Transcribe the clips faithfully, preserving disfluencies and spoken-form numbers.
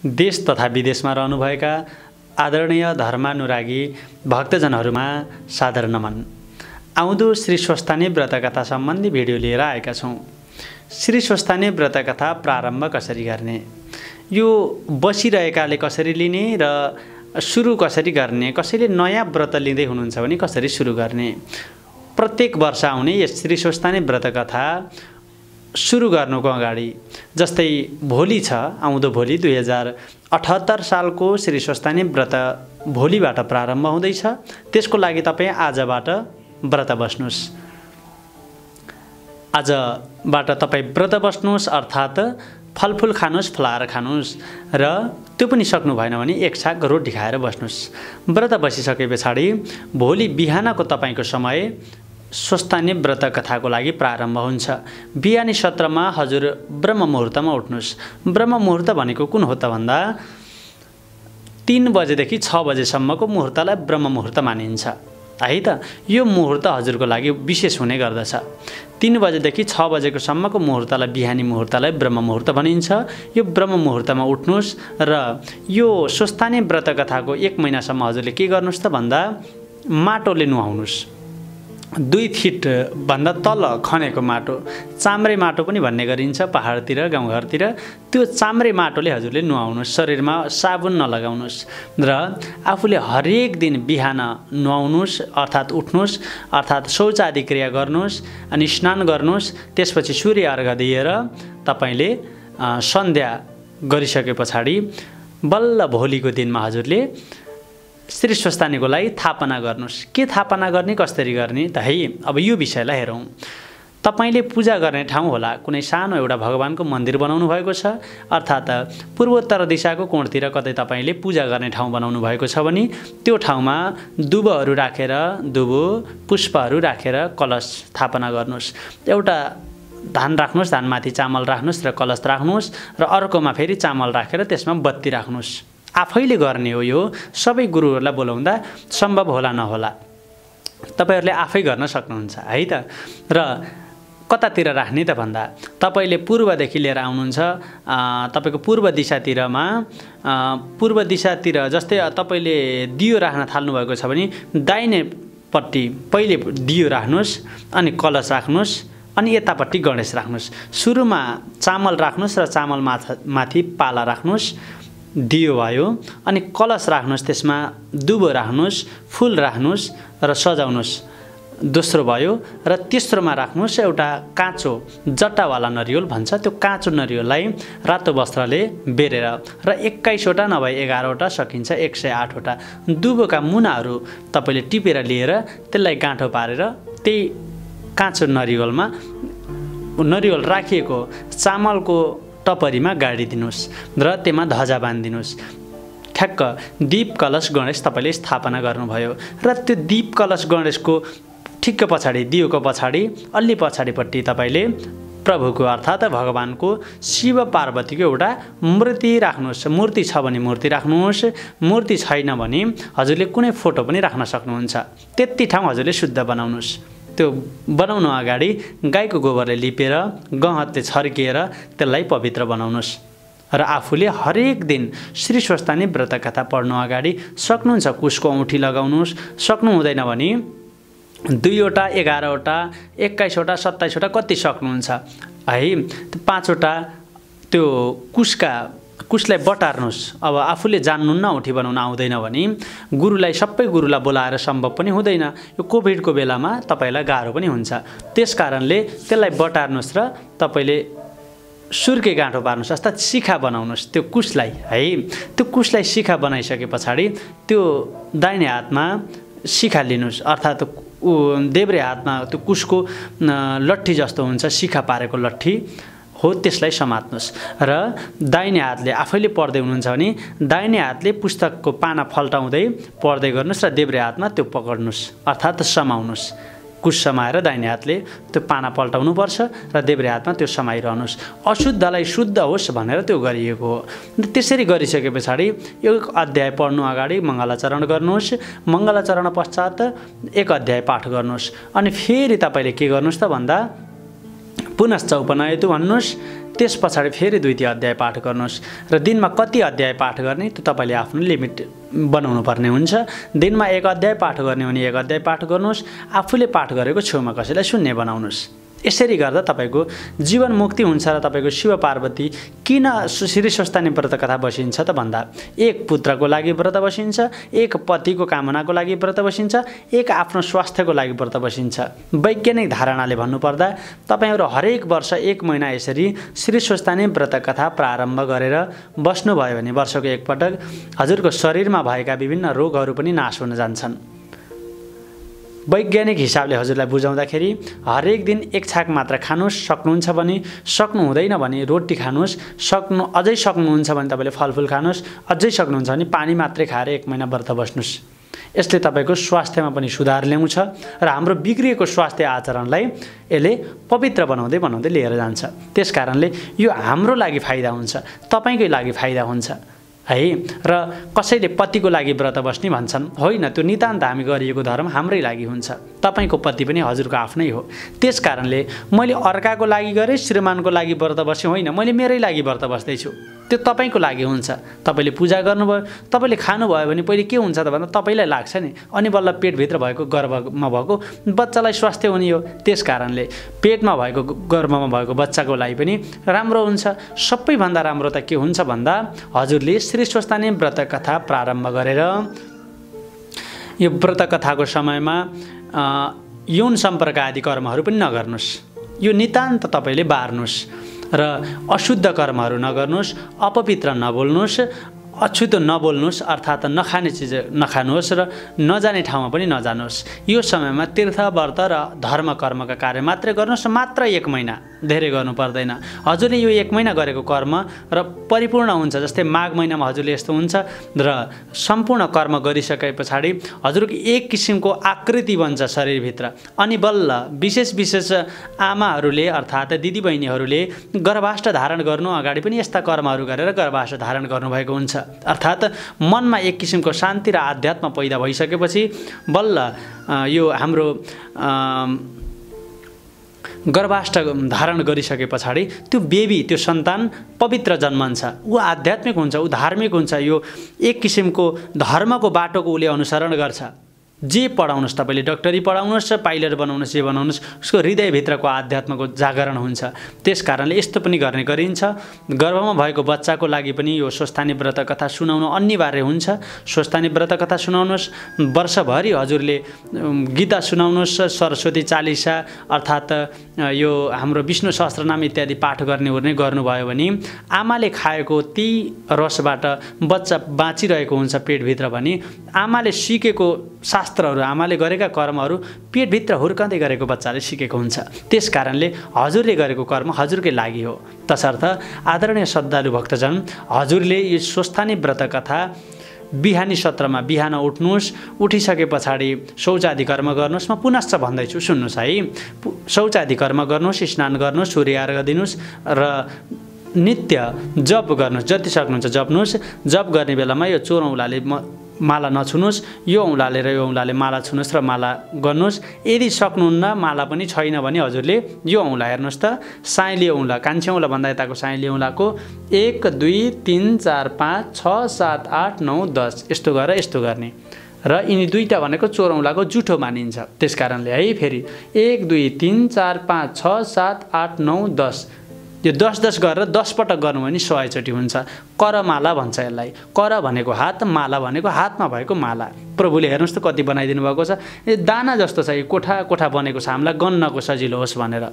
देश तथा विदेशमा रहनुभएका आदरणीय धर्मानुरागी भक्तजनहरूमा सादर नमन। आउँदो श्री स्वस्थानी व्रतकथा सम्बन्धी भिडियो लिएर आएका छौँ। श्री स्वस्थानी व्रतकथा प्रारम्भ कसरी गर्ने, यो बसिरहेकाले कसरी लिने र सुरु कसरी गर्ने, कसैले नयाँ व्रत लिँदै हुनुहुन्छ भने कसरी सुरु गर्ने, प्रत्येक वर्ष आउने यस श्री स्वस्थानी व्रतकथा सुरु गर्नुको अगाडि, जस्तै भोलि छ, आउँदो भोलि दुई हजार अठहत्तर सालको श्री स्वस्थानी व्रत भोलिबाट प्रारम्भ हुँदैछ। त्यसको लागि तपाईँ आजबाट व्रत बस्नुहोस्। आजबाट तपाईँ व्रत बस्नुहोस्, अर्थात् फलफुल खानुहोस्, फलाहार खानुहोस् र त्यो पनि सक्नु भएन भने एक छाक रोटी खाएर बस्नुहोस्। व्रत बसिसके पछाडि भोलि बिहानको तपाईँको समय स्वस्थानी व्रत कथाको लागि प्रारम्भ हुन्छ। बिहानी सत्रमा हजुर ब्रह्म मुहुर्तमा उठ्नुहोस्। ब्रह्म मुहुर्त भनेको कुन हो त भन्दा तीन बजेदेखि छ बजेसम्मको मुहुर्तलाई ब्रह्म मुहुर्त मानिन्छ है त। यो मुहुर्त हजुरको लागि विशेष हुने गर्दछ। तीन बजेदेखि छ बजेको सम्मको मुहुर्तलाई बिहानी मुहुर्तलाई ब्रह्म मुहुर्त भनिन्छ। यो ब्रह्म मुहुर्तमा उठ्नुहोस् र यो स्वस्थानी व्रत कथाको एक महिनासम्म हजुरले के गर्नुहोस् त भन्दा माटोले नुहाउनुहोस्। दुई फिट भन्दा तल खनेको माटो, चाम्रे माटो पनि भन्ने गरिन्छ पहाडतिर गाउँघरतिर, त्यो चाम्रे माटोले हजुरले नुहाउनुहोस्। शरीरमा साबुन नलगाउनुहोस् र आफूले हरेक दिन बिहान नुहाउनुहोस्, अर्थात् उठ्नुहोस्, अर्थात् शौच आदि क्रिया गर्नुहोस्, अनि स्नान गर्नुहोस्। त्यसपछि सूर्य अर्घ दिएर तपाईँले सन्ध्या गरिसके पछाडि बल्ल भोलिको दिनमा हजुरले श्री स्वस्थानीको लागि थापना गर्नुहोस्। के थापना गर्ने, कसरी गर्ने त है, अब यो विषयलाई हेरौँ। तपाईँले पूजा गर्ने ठाउँ होला, कुनै सानो एउटा भगवानको मन्दिर बनाउनु भएको छ, अर्थात् पूर्वोत्तर दिशाको कोणतिर कतै तपाईँले पूजा गर्ने ठाउँ बनाउनु भएको छ भने त्यो ठाउँमा दुबहरू राखेर, दुबो पुष्पहरू राखेर कलश स्थापना गर्नुहोस्। एउटा धान राख्नुहोस्, धानमाथि चामल राख्नुहोस् र कलश राख्नुहोस् र अर्कोमा फेरि चामल राखेर त्यसमा बत्ती राख्नुहोस्। आफैले गर्ने हो यो, सबै गुरुहरूलाई बोलाउँदा सम्भव होला नहोला, तपाईँहरूले आफै गर्न सक्नुहुन्छ है त। र कतातिर राख्ने त भन्दा तपाईँले पूर्वदेखि लिएर आउनुहुन्छ, तपाईँको पूर्व दिशातिरमा, पूर्व दिशातिर जस्तै तपाईँले दियो राख्न थाल्नुभएको छ भने दाहिनेपट्टि पहिले दियो राख्नुहोस्, अनि कलश राख्नुहोस्, अनि यतापट्टि गणेश राख्नुहोस्। सुरुमा चामल राख्नुहोस् र चामल माथा माथि पाला राख्नुहोस्, दियो भयो, अनि कलश राख्नुहोस्, त्यसमा दुबो राख्नुहोस्, फुल राख्नुहोस् र सजाउनुहोस्। दोस्रो भयो र तेस्रोमा राख्नुहोस् एउटा काँचो जट्टावाला नरिवल भन्छ, त्यो काँचो नरिवललाई रातो वस्त्रले बेरेर र एक्काइसवटा नभए एघारवटा सकिन्छ एक सय आठवटा दुबोका मुनाहरू तपाईँले टिपेर लिएर त्यसलाई गाँठो पारेर त्यही काँचो नरिवलमा नरिवल राखिएको चामलको टपरीमा गाडिदिनुहोस् र त्यसमा ध्वजा बाँधिदिनुहोस्। ठ्याक्क दीप कलश गणेश तपाईँले स्थापना गर्नुभयो र त्यो दीप कलश गणेशको ठिक्क पछाडि, दियोको पछाडि अलि पछाडिपट्टि तपाईँले प्रभुको अर्थात् भगवानको शिव पार्वतीको एउटा मूर्ति राख्नुहोस्। मूर्ति छ भने मूर्ति राख्नुहोस्, मूर्ति छैन भने हजुरले कुनै फोटो पनि राख्न सक्नुहुन्छ। त्यति ठाउँ हजुरले शुद्ध बनाउनुहोस्। त्यो बनाउनु अगाडि गाईको गोबरले लिपेर गहतले छर्किएर त्यसलाई पवित्र बनाउनुहोस् र आफूले हरेक दिन श्री स्वस्थानी व्रत कथा पढ्नु अगाडि सक्नुहुन्छ कुशको औँठी लगाउनुहोस्। सक्नु हुँदैन भने दुईवटा, एघारवटा, एक्काइसवटा, सत्ताइसवटा कति सक्नुहुन्छ है, पाँचवटा त्यो कुशका कुशलाई बटार्नुहोस्। अब आफूले जान्नुहुन्न, औँठी बनाउन आउँदैन भने गुरुलाई, सबै गुरुलाई बोलाएर सम्भव पनि हुँदैन। यो कोभिडको बेलामा तपाईँलाई गाह्रो पनि हुन्छ। त्यस कारणले त्यसलाई बटार्नुहोस् र तपाईँले सुर्के गाँठो पार्नुहोस्, अर्थात् शिखा बनाउनुहोस् त्यो कुशलाई है। त्यो कुशलाई शिखा बनाइसके पछाडि त्यो दाहिने हातमा शिखा लिनुहोस्, अर्थात् देब्रे हातमा त्यो कुशको लट्ठी जस्तो हुन्छ, शिखा पारेको लट्ठी हो, त्यसलाई समात्नुहोस् र दाहिने हातले आफैले पढ्दै हुनुहुन्छ भने दाहिने हातले पुस्तकको पाना फल्टाउँदै पढ्दै गर्नुहोस् र देब्रे हातमा त्यो पक्ड्नुहोस्, अर्थात् समाउनुहोस्। कुश समाएर दाहिने हातले त्यो पाना पल्टाउनुपर्छ र देब्रे हातमा त्यो समाइरहनुहोस्। अशुद्धलाई शुद्ध होस् भनेर त्यो गरिएको हो। त्यसरी गरिसके पछाडि यो अध्याय पढ्नु अगाडि मङ्गलाचरण गर्नुहोस्। मङ्गलाचरण पश्चात एक अध्याय पाठ गर्नुहोस्। अनि फेरि तपाईँले के गर्नुहोस् त भन्दा पुनश्च उपनयतु भन्नुहोस्। त्यस पछाडि फेरि दुई तीन अध्याय पाठ गर्नुहोस् र दिनमा कति अध्याय पाठ गर्ने त्यो तपाईँले आफ्नो लिमिट बनाउनु पर्ने हुन्छ। दिनमा एक अध्याय पाठ गर्ने भने एक अध्याय पाठ गर्नुहोस्, आफूले पाठ गरेको छेउमा कसैलाई सुन्ने बनाउनुहोस्। यसरी गर्दा तपाईँको जीवन मुक्ति हुन्छ र तपाईँको शिव पार्वती किन श्री स्वस्थानी व्रत कथा बसिन्छ त भन्दा एक पुत्रको लागि व्रत बसिन्छ, एक पतिको कामनाको लागि व्रत बसिन्छ, एक आफ्नो स्वास्थ्यको लागि व्रत बसिन्छ। वैज्ञानिक धारणाले भन्नुपर्दा तपाईँहरू हरेक वर्ष एक महिना यसरी श्री स्वस्थानी व्रत कथा प्रारम्भ गरेर बस्नुभयो भने वर्षको एकपटक हजुरको शरीरमा भएका विभिन्न रोगहरू पनि नाश हुन जान्छन्। वैज्ञानिक हिसाबले हजुरलाई बुझाउँदाखेरि हरेक दिन एक छाक मात्र खानुहोस्, सक्नुहुन्छ भने, सक्नु हुँदैन भने रोटी खानुहोस्, सक्नु अझै सक्नुहुन्छ भने तपाईँले फलफुल खानुहोस्, अझै सक्नुहुन्छ भने पानी मात्रै खाएर एक महिना व्रत बस्नुहोस्। यसले तपाईँको स्वास्थ्यमा पनि सुधार ल्याउँछ र हाम्रो बिग्रिएको स्वास्थ्य आचरणलाई यसले पवित्र बनाउँदै बनाउँदै लिएर जान्छ। त्यस कारणले यो हाम्रो लागि फाइदा हुन्छ, तपाईँकै लागि फाइदा हुन्छ है। र कसैले पतिको लागि व्रत बस्ने भन्छन्, होइन, त्यो नितान्त हामी गरिएको धर्म हाम्रै लागि हुन्छ। तपाईँको पति पनि हजुरको आफ्नै हो। त्यस कारणले मैले अर्काको लागि गरेँ, श्रीमानको लागि व्रत बसेँ, होइन, मैले मेरै लागि व्रत बस्दैछु, त्यो तपाईँको लागि हुन्छ। तपाईँले पूजा गर्नुभयो, तपाईँले खानुभयो भने पहिले के हुन्छ त भन्दा तपाईँलाई लाग्छ नि, अनि बल्ल पेटभित्र भएको गर्भमा भएको बच्चालाई स्वास्थ्य हुने हो। त्यस कारणले पेटमा भएको गर्भमा भएको बच्चाको लागि पनि राम्रो हुन्छ। सबैभन्दा राम्रो त के हुन्छ भन्दा हजुरले श्री स्वस्थानी व्रत कथा प्रारम्भ गरेर यो व्रत कथाको समयमा यौन सम्पर्क आदि कर्महरू पनि नगर्नुहोस्। यो नितान्त तपाईँले बार्नुहोस् र अशुद्ध कर्महरू नगर्नुहोस्, अपवित्र नबोल्नुहोस्, अछुतो नबोल्नुहोस्, अर्थात् नखाने चिज नखानुहोस् र नजाने ठाउँमा पनि नजानुहोस्। यो समयमा तीर्थ व्रत र धर्म कर्मका कार्य मात्रै गर्नुहोस्, मात्र एक महिना, धेरै गर्नु पर्दैन। हजुरले यो एक महिना गरेको कर्म र परिपूर्ण हुन्छ। जस्तै माघ महिनामा हजुरले यस्तो हुन्छ र सम्पूर्ण कर्म गरिसके पछाडि हजुरको एक किसिमको आकृति बन्छ शरीरभित्र, अनि बल्ल विशेष विशेष आमाहरूले अर्थात् दिदीबहिनीहरूले गर्भाष्ट धारण गर्नु अगाडि पनि यस्ता कर्महरू गरेर गर्भाष्ट धारण गर्नुभएको हुन्छ। अर्थात् मनमा एक किसिमको शान्ति र आध्यात्म पैदा भइसकेपछि बल्ल यो हाम्रो गर्भाष्ट धारण गरिसके पछाडि त्यो बेबी, त्यो सन्तान पवित्र जन्मन्छ, ऊ आध्यात्मिक हुन्छ, ऊ धार्मिक हुन्छ। यो एक किसिमको धर्मको बाटोको उसले अनुसरण गर्छ। जे पढाउनुहोस्, तपाईँले डक्टरी पढाउनुहोस्, पाइलट बनाउनुहोस्, जे बनाउनुहोस्, उसको हृदयभित्रको आध्यात्मको जागरण हुन्छ। त्यस कारणले यस्तो पनि गर्ने गरिन्छ। गर्भमा भएको बच्चाको लागि पनि यो स्वस्थानी व्रत कथा सुनाउनु अनिवार्य हुन्छ। स्वस्थानी व्रत कथा सुनाउनुहोस्, वर्षभरि हजुरले गीता सुनाउनुहोस्, सरस्वती चालिसा अर्थात् यो हाम्रो विष्णु सहस्त्रनाम इत्यादि पाठ गर्ने ओर्ने गर्नुभयो भने आमाले खाएको ती रसबाट बच्चा बाँचिरहेको हुन्छ पेटभित्र भने आमाले सिकेको शास्त्रहरू, आमाले गरेका कर्महरू पेटभित्र हुर्कँदै गरेको बच्चाले सिकेको हुन्छ। त्यस कारणले हजुरले गरेको कर्म हजुरकै लागि हो। तसर्थ आदरणीय श्रद्धालु भक्तजन, हजुरले यो स्वस्थानी व्रत कथा बिहानी सत्रमा बिहान उठ्नुहोस्, उठिसके पछाडि शौचादि कर्म गर्नुहोस्। म पुनश्च भन्दैछु, सुन्नुहोस् है, शौचादि कर्म गर्नुहोस्, स्नान गर्नुहोस्, सूर्य अर्घ दिनुहोस् र नित्य जप गर्नुहोस्। जति सक्नुहुन्छ जप्नुहोस्। जप गर्ने बेलामा यो चोर औँलाले माला नछुनुहोस्, यो औँलाले र यो औँलाले माला छुनुहोस् र माला गर्नुहोस्। यदि सक्नुहुन्न, माला पनि छैन भने हजुरले यो औँला हेर्नुहोस् त, साइली औँला, कान्छी औँला भन्दा यताको साइली औँलाको एक दुई तिन चार पाँच छ सात आठ नौ दस यस्तो गरेर यस्तो गर्ने र यिनी दुईवटा भनेको चोर औँलाको जुठो मानिन्छ। त्यस कारणले है फेरि एक दुई तिन चार पाँच छ सात आठ नौ दस यो दस दस गरेर दस पटक गर्नु भने सयचोटि हुन्छ। करमाला भन्छ यसलाई। कर भनेको हात, माला भनेको हातमा भएको माला। प्रभुले हेर्नुहोस् त कति बनाइदिनु भएको छ। यो दाना जस्तो छ, यो कोठा कोठा बनेको छ हामीलाई गन्नको सजिलो होस् भनेर।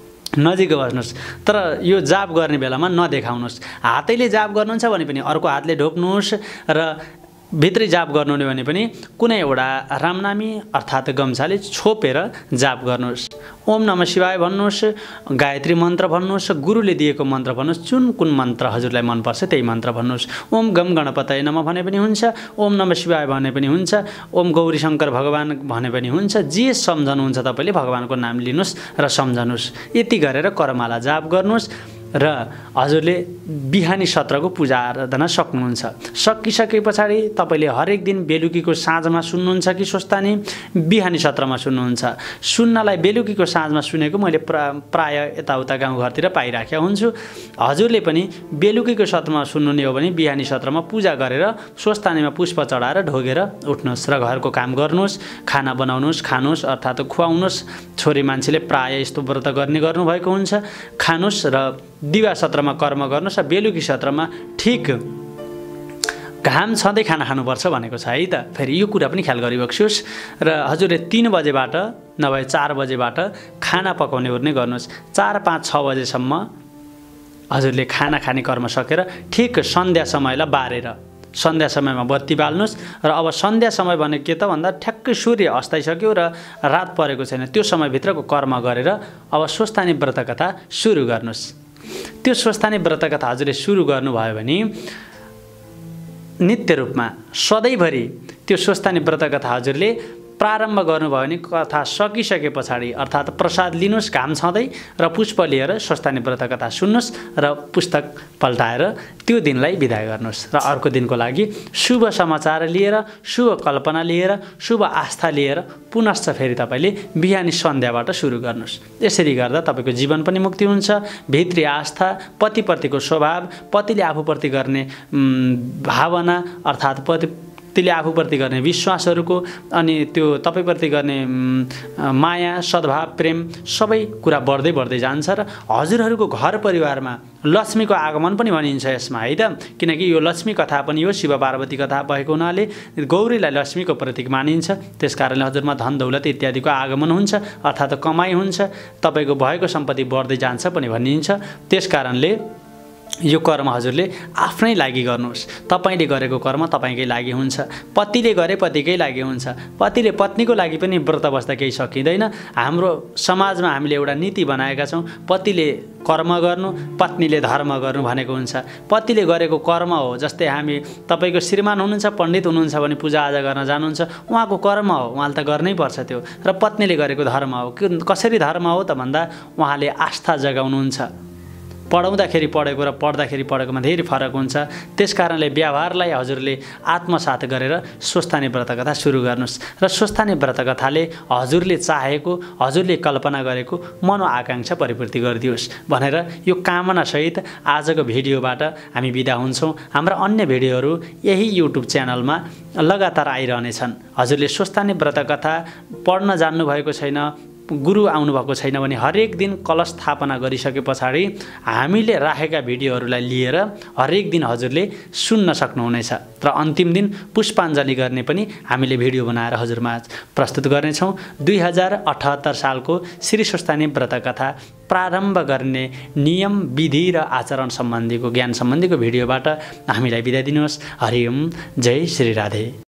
नजिक बस्नुहोस्, तर यो जाप गर्ने बेलामा नदेखाउनुहोस्। हातैले जाप गर्नुहुन्छ भने पनि अर्को हातले ढोक्नुहोस् र भित्री जाप गर्नुहुने भने पनि कुनै एउटा रामनामी अर्थात् गम्छाले छोपेर जाप गर्नुहोस्। ओम नमः शिवाय भन्नुहोस्, गायत्री मन्त्र भन्नुहोस्, गुरुले दिएको मन्त्र भन्नुहोस्, जुन कुन मन्त्र हजुरलाई मनपर्छ त्यही मन्त्र भन्नुहोस्। ओम गम गणपतये नमः भने पनि हुन्छ, ओम नमः शिवाय भने पनि हुन्छ, ओम गौरी शङ्कर भगवान भने पनि हुन्छ। जे सम्झनुहुन्छ तपाईँले भगवानको नाम लिनुहोस् र सम्झनुहोस्। यति गरेर करमाला जाप गर्नुहोस्। र हजुरले बिहानी सत्रको पूजा आराधना सक्नुहुन्छ। सकिसके पछाडि तपाईँले हरेक दिन बेलुकीको साँझमा सुन्नुहुन्छ कि स्वस्थानी बिहानी सत्रमा सुन्नुहुन्छ। सुन्नलाई बेलुकीको साँझमा सुनेको मैले प्रा प्राय यताउता गाउँघरतिर पाइराखेका हुन्छु। हजुरले पनि बेलुकीको सत्रमा सुन्नुहुने हो भने बिहानी सत्रमा पूजा गरेर स्वस्थानीमा पुष्प चढाएर ढोगेर उठ्नुहोस् र घरको काम गर्नुहोस्, खाना बनाउनुहोस्, खानुहोस् अर्थात् खुवाउनुहोस्। छोरी मान्छेले प्राय यस्तो व्रत गर्ने गर्नुभएको हुन्छ। खानुहोस् र दिवा सत्रमा कर्म गर्नुहोस् र बेलुकी सत्रमा ठिक घाम छँदै खाना खानुपर्छ भनेको छ है त। फेरि यो कुरा पनि ख्याल गरिबक्सियोस् र हजुरले तीन बजेबाट नभए चार बजेबाट खाना पकाउने ओर्ने गर्नुहोस्। चार पाँच छ बजेसम्म हजुरले खाना खाने कर्म सकेर ठिक सन्ध्या समयलाई बारेर सन्ध्या समयमा बत्ती बाल्नुहोस् र अब सन्ध्या समय भने के त भन्दा ठ्याक्कै सूर्य अस्ताइसक्यो र रात परेको छैन, त्यो समयभित्रको कर्म गरेर अब स्वस्थानी व्रतकथा सुरु गर्नुहोस्। त्यो स्वस्थानी व्रतकथा हजुरले सुरु गर्नुभयो भने नित्य रूपमा सधैँभरि त्यो स्वस्थानी व्रतकथा हजुरले प्रारम्भ गर्नुभयो भने कथा सकिसके पछाडि अर्थात् प्रसाद लिनुहोस् घाम छँदै र पुष्प लिएर स्वस्थानी व्रतकथा सुन्नुहोस् र पुस्तक पल्टाएर त्यो दिनलाई बिदा गर्नुहोस् र अर्को दिनको लागि शुभ समाचार लिएर, शुभ कल्पना लिएर, शुभ आस्था लिएर पुनश्च फेरि तपाईँले बिहानी सन्ध्याबाट सुरु गर्नुहोस्। यसरी गर्दा तपाईँको जीवन पनि मुक्ति हुन्छ। भित्री आस्था, पतिप्रतिको स्वभाव, पतिले आफूप्रति गर्ने भावना अर्थात् पति त्यसले आफूप्रति गर्ने विश्वासहरूको अनि त्यो तपाईँप्रति गर्ने माया, सद्भाव, प्रेम सबै कुरा बढ्दै बढ्दै जान्छ र हजुरहरूको घर परिवारमा लक्ष्मीको आगमन पनि भनिन्छ यसमा है त। किनकि यो लक्ष्मी कथा पनि हो, शिव पार्वती कथा भएको हुनाले गौरीलाई लक्ष्मीको प्रतीक मानिन्छ। त्यस कारणले हजुरमा धन दौलत इत्यादिको आगमन हुन्छ अर्थात् कमाइ हुन्छ, तपाईँको भएको सम्पत्ति बढ्दै जान्छ पनि भनिन्छ। त्यस कारणले यो कर्म हजुरले आफ्नै लागि गर्नुहोस्। तपाईँले गरेको कर्म तपाईँकै लागि हुन्छ, पतिले गरे पतिकै लागि हुन्छ। पतिले पत्नीको लागि पनि व्रत बस्दा केही सकिँदैन। हाम्रो समाजमा हामीले एउटा नीति बनाएका छौँ, पतिले कर्म गर्नु, पत्नीले धर्म गर्नु भनेको हुन्छ। पतिले गरेको कर्म हो, जस्तै हामी तपाईँको श्रीमान हुनुहुन्छ, पण्डित हुनुहुन्छ भने पूजाआजा गर्न जानुहुन्छ, उहाँको कर्म हो, उहाँले त गर्नै पर्छ त्यो। र पत्नीले गरेको धर्म हो। कसरी धर्म हो त भन्दा उहाँले आस्था जगाउनुहुन्छ। पढाउँदाखेरि पढेको र पढ्दाखेरि पढेकोमा धेरै फरक हुन्छ। त्यस कारणले व्यवहारलाई हजुरले आत्मसात गरेर स्वस्थानी व्रतकथा सुरु गर्नुहोस् र स्वस्थानी व्रतकथाले हजुरले चाहेको, हजुरले कल्पना गरेको मनोआकाङ्क्षा परिपूर्ति गरिदियोस् भनेर यो कामनासहित आजको भिडियोबाट हामी बिदा हुन्छौँ। हाम्रा अन्य भिडियोहरू यही युट्युब च्यानलमा लगातार आइरहनेछन्। हजुरले स्वस्थानी व्रतकथा पढ्न जान्नुभएको छैन, गुरु आउनुभएको छैन भने हरेक दिन कलश स्थापना गरिसके पछाडि हामीले राखेका भिडियोहरूलाई लिएर हरेक दिन हजुरले सुन्न सक्नुहुनेछ र अन्तिम दिन पुष्पाञ्जली गर्ने पनि हामीले भिडियो बनाएर हजुरमा प्रस्तुत गर्नेछौँ। दुई हजार अठहत्तर सालको श्री स्वस्थानी व्रतकथा प्रारम्भ गर्ने नियम, विधि र आचरण सम्बन्धीको ज्ञान सम्बन्धीको भिडियोबाट हामीलाई बिदा दिनुहोस्। हरि ओम, जय श्री राधे।